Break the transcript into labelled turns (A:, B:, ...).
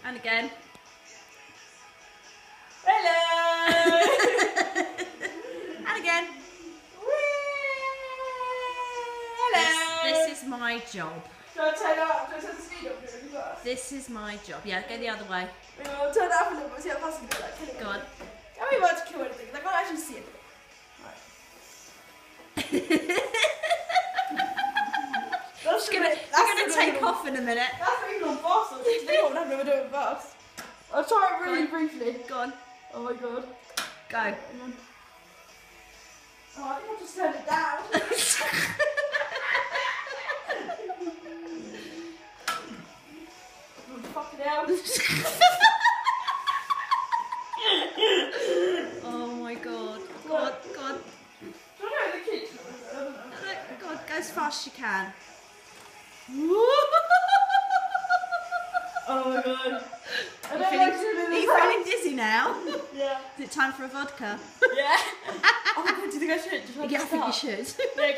A: And again.
B: Hello!
A: And again.
B: Hello!
A: This is my job.
B: Do I turn up? Do I turn the speed up really fast?
A: This is my job. Yeah, go the other way.
B: I'll turn it up a little bit, see how fast I can do it. Like,
A: Go on.
B: Tell me about to kill anything, because I can't actually see it.
A: You're gonna take off in a minute.
B: That's not even on fast. I think what I've never done it fast. I'll try it really briefly.
A: Go on.
B: Oh my god.
A: Go.
B: Oh, I think I'll just turn it down. Fucking hell.
A: Oh my god. God.
B: Do I know the kitchen?
A: God, go as fast as you can.
B: Oh my god.
A: Are you feeling dizzy now?
B: Yeah.
A: Is it time for a vodka?
B: Yeah. Oh my god, do you think I should?
A: Yeah, I think you should.